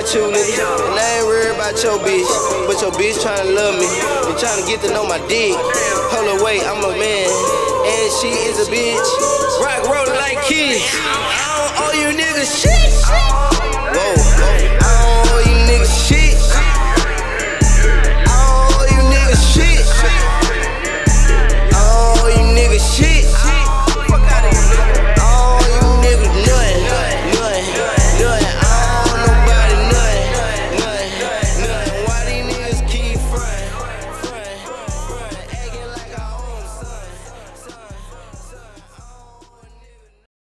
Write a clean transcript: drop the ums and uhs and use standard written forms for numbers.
with you, nigga. And I ain't worried about your bitch, but your bitch tryna love me and tryna get to know my dick. Hold on, wait, I'm a man, and she is a bitch. Rock rollin' like kids. I don't owe you niggas shit.